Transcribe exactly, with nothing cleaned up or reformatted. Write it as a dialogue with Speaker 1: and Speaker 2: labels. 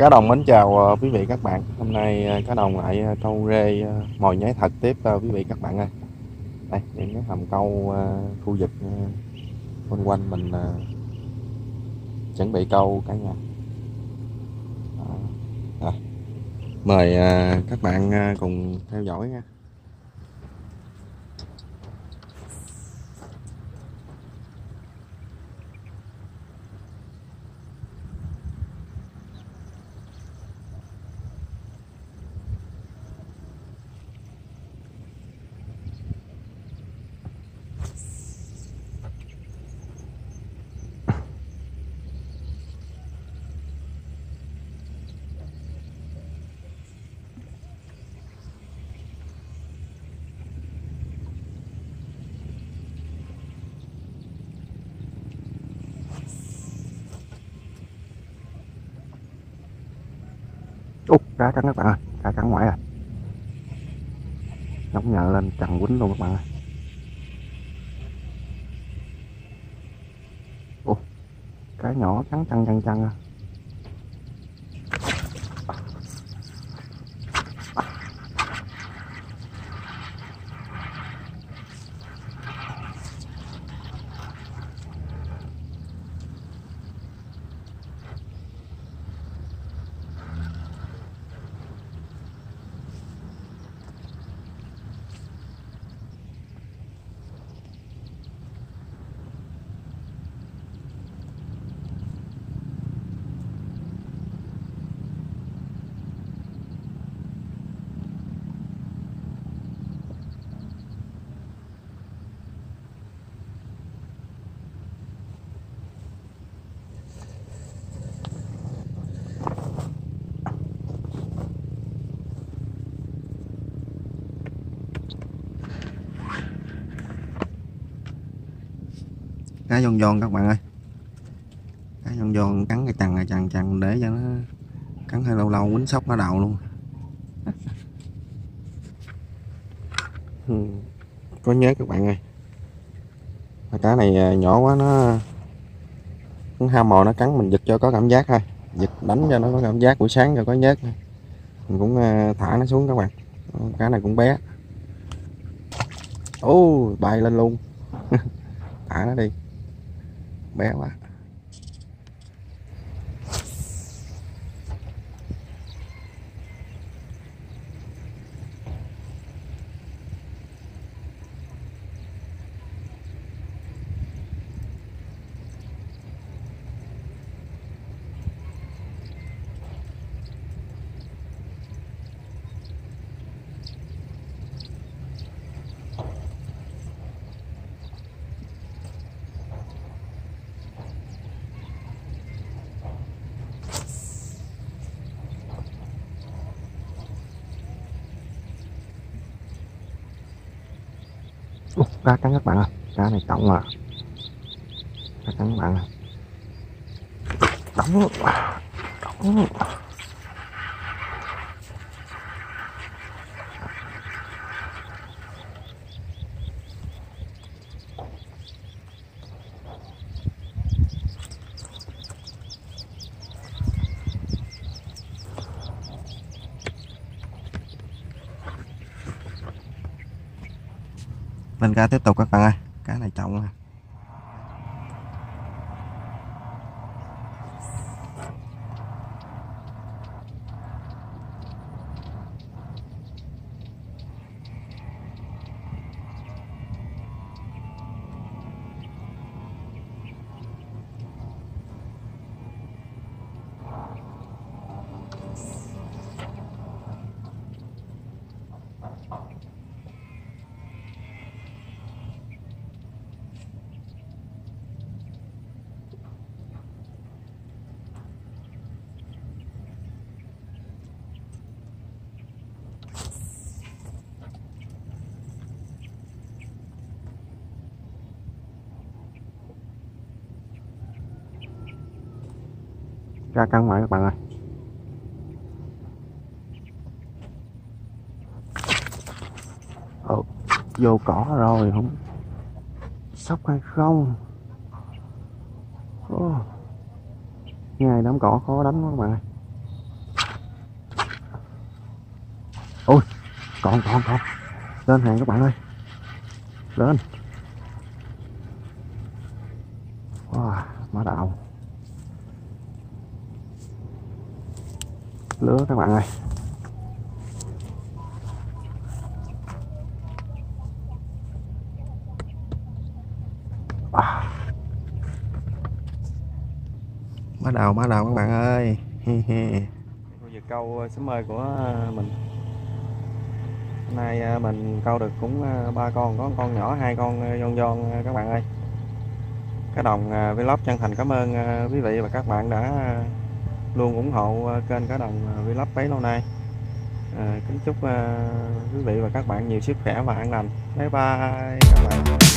Speaker 1: Cá Đồng mến chào ờ, quý vị các bạn. Hôm nay ờ, Cá Đồng lại ờ, câu rê ờ, mồi nhái thật tiếp ờ, quý vị các bạn ơi. Đây, những cái hầm câu ờ, khu vực ờ, quanh quanh mình ờ, chuẩn bị câu cả nhà. Đó. Rồi, mời ờ, các bạn ờ, cùng theo dõi nha. Út, cá trắng các bạn ơi, cá trắng ngoài à. Nóng nhợ lên chằn quýnh luôn các bạn ơi. Ồ, cá nhỏ trắng trăng trăng trăng à. Cá giòn giòn các bạn ơi. Cá giòn giòn cắn cái chằn cái chằn chằn để cho nó cắn hơi lâu lâu quýnh sóc nó đầu luôn. Ừ, có nhớ các bạn ơi. Cá này nhỏ quá, nó nó ham mồi nó cắn mình, giật cho có cảm giác thôi, giật đánh cho nó có cảm giác, buổi sáng cho có nhớt. Mình cũng thả nó xuống các bạn. Cá này cũng bé. Ô, bay lên luôn. Thả nó đi, bé quá. Ủa, cá cắn các bạn ơi, cá này trọng à. Cá cắn các bạn ơi. Đóng đóng. Lên cá tiếp tục các bạn ơi, cá này trọng à. Cá cắn ngoài các bạn ơi. Ồ, vô cỏ rồi, không sóc hay không. Ồ, ngay đám cỏ khó đánh quá các bạn ơi. Ôi, còn còn còn lên hàng các bạn ơi, lên. Wow, má đạo lứa các bạn ơi. À, má đầu má đầu các bạn ơi. Khu vực câu sớm ơi của mình hôm nay mình câu được cũng ba con, có con nhỏ, hai con giòn giòn các bạn ơi. Cá Đồng Vlog chân thành cảm ơn quý vị và các bạn đã luôn ủng hộ kênh Cá Đồng Vlog bấy lâu nay. À, kính chúc quý vị và các bạn nhiều sức khỏe và an lành. Bye bye các bạn.